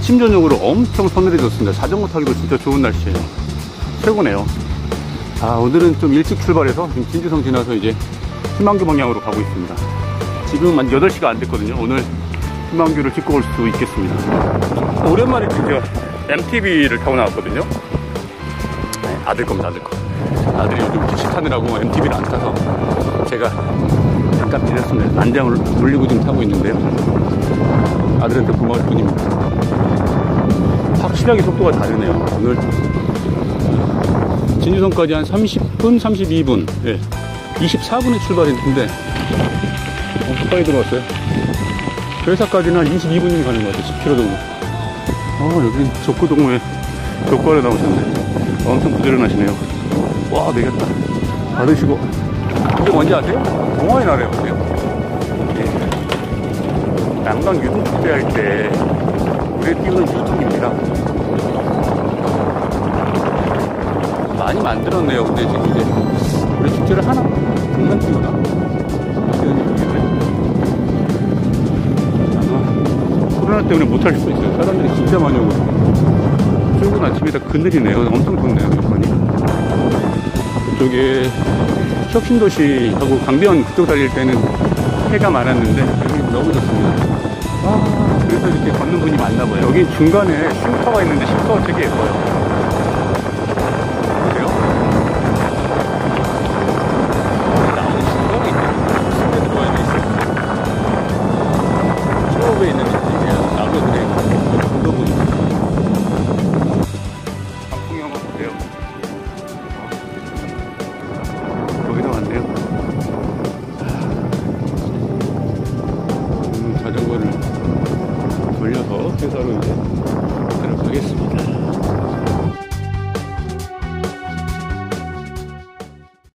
아침 저녁으로 엄청 서늘해졌습니다. 자전거 타기도 진짜 좋은 날씨예요. 최고네요. 아, 오늘은 좀 일찍 출발해서 지금 진주성 지나서 이제 희망교 방향으로 가고 있습니다. 지금 한 8시가 안 됐거든요. 오늘 희망교를 찍고 올 수 있겠습니다. 오랜만에 진짜 MTB를 타고 나왔거든요. 네, 아들 겁니다, 아들 거. 아들이 요즘 택시 타느라고 MTB를 안 타서 제가 잠깐 빌렸습니다. 난장을 돌리고 지금 타고 있는데요. 아들한테 고마울 뿐입니다. 확실하게 속도가 다르네요. 오늘 진주성까지 한 30분, 32분, 예, 24분에 출발했는데 가까이 들어왔어요. 회사까지는 한 22분이면 가는 것 같아요. 10km 정도. 여긴 족구동호회 족구하러 나오셨네. 엄청 부지런하시네요. 와, 되겠다. 받으시고. 이게 뭔지 아세요? 동아리 나라에 보세요. 예. 난방 유통 축제할 때 물에 띄우는 유통입니다. 많이 만들었네요. 근데 지금 이제 우리 축제를 하나? 중간쯤이다. 아마 코로나 때문에 못할 수도 있어요. 사람들이 진짜 많이 오고. 출근 아침에다 그늘이네요. 엄청 좋네요, 여건이. 그쪽에 혁신도시하고 강변 그쪽 달릴 때는 해가 많았는데 여기 너무 좋습니다. 그래서 이렇게 걷는 분이 많나봐요. 여기 중간에 쉼터가 있는데 쉼터가 되게 예뻐요. 자전거를 돌려서 회사로 이제 들어가겠습니다.